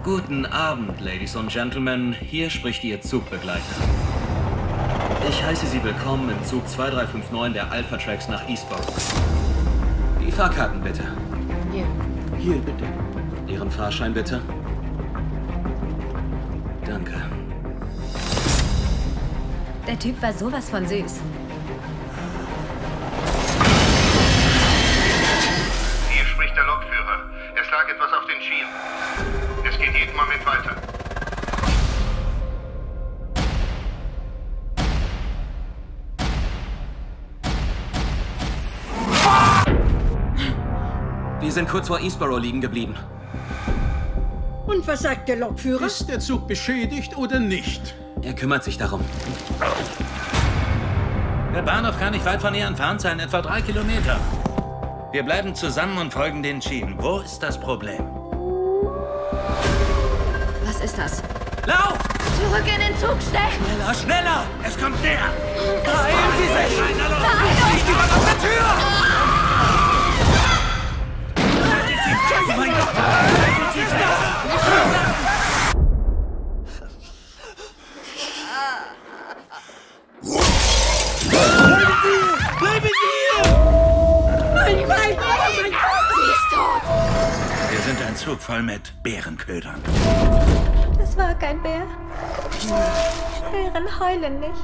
Guten Abend, Ladies und Gentlemen. Hier spricht Ihr Zugbegleiter. Ich heiße Sie willkommen im Zug 2359 der Alpha Tracks nach Eastbourne. Die Fahrkarten bitte. Hier. Hier, bitte. Ihren Fahrschein bitte. Danke. Der Typ war sowas von süß. Hier spricht der Lokführer. Es lag etwas auf den Schienen. Es geht jeden Moment weiter. Wir sind kurz vor Eastborough liegen geblieben. Und was sagt der Lokführer? Ist der Zug beschädigt oder nicht? Er kümmert sich darum. Der Bahnhof kann nicht weit von hier entfernt sein, etwa 3 Kilometer. Wir bleiben zusammen und folgen den Schienen. Wo ist das Problem? Was ist das? Lauf! Zurück in den Zug, schnell! Schneller, schneller! Es kommt näher! Beeilen Sie sich! Nein! Nicht jemand auf der Tür! Oh mein Gott! Halten Sie Bleiben Sie hier! Mein Weib! Oh mein Gott! Sie ist tot! Wir sind ein Zug voll mit Bärenködern. Das war kein Bär. Bären heulen nicht.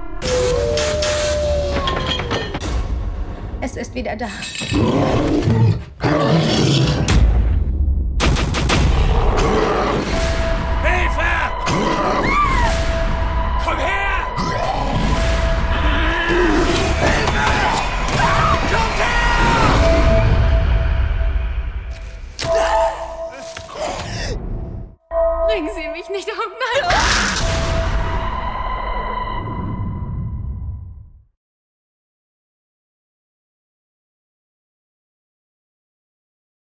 Es ist wieder da. Hilfe! Komm her! Bringen Sie mich nicht um. Nein!